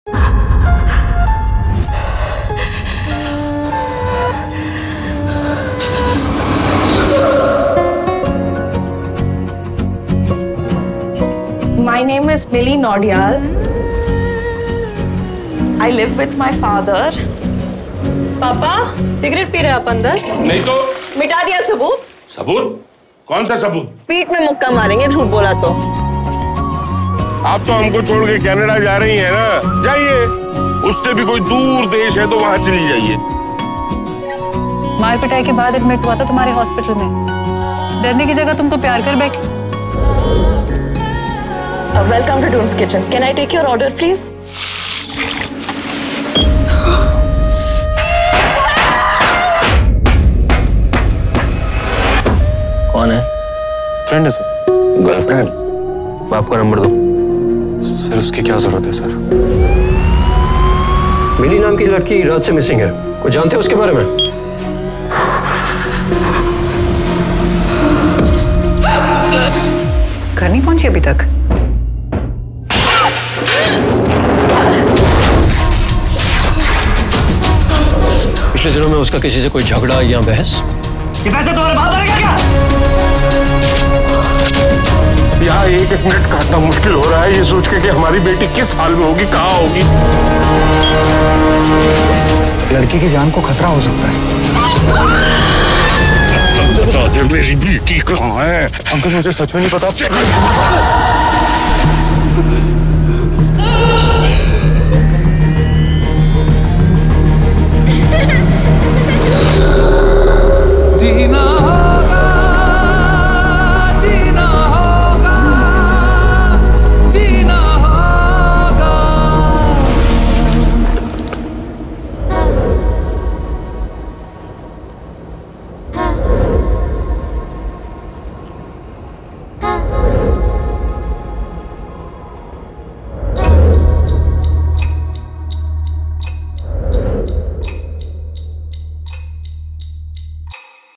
My name is Millie Naudyal. I live with my father. पापा, cigarette पी रहे आप अंदर? नहीं तो मिटा दिया सबूत? सबूत? कौन सा सबूत? पीठ में मुक्का मारेंगे झूठ बोला तो। आप तो हमको छोड़ के कनाडा जा रही हैं ना? जाइए। उससे भी कोई दूर देश है तो वहां चली जाइए। मार पिटाई के बाद एडमिट हुआ था तुम्हारे हॉस्पिटल में। डरने की जगह तुम तो प्यार कर बैठे। Welcome to Doon's Kitchen. Can I take your order, please? कौन है? फ्रेंड है सर। गर्लफ्रेंड? बाप का नंबर दो। सर उसकी क्या जरूरत है सर? मिली नाम की लड़की रात से मिसिंग है। कुछ जानते हो उसके बारे में? घर नहीं पहुंची अभी तक? पिछले दिनों में उसका किसी से कोई झगड़ा या बहस? ये पैसे तुम्हारे बाप का क्या? यहाँ एक मिनट काटना मुश्किल हो रहा है ये सोच के कि हमारी बेटी किस हाल में होगी, कहाँ होगी। लड़की की जान को खतरा हो सकता है। मेरी बेटी कहाँ है? अंकल मुझे सच में नहीं पता।